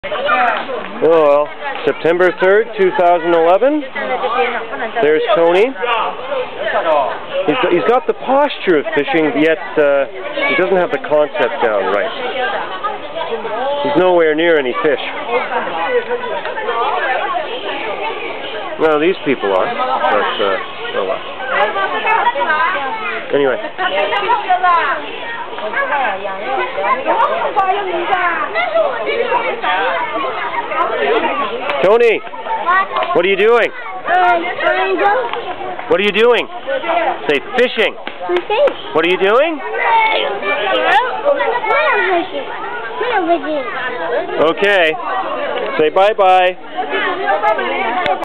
Oh well, September 3rd, 2011. There's Tony. He's got the posture of fishing, yet he doesn't have the concept down right. He's nowhere near any fish. Well, these people are, but oh well. Anyway. Tony, what are you doing? What are you doing? Say fishing. What are you doing? Okay. Say bye-bye.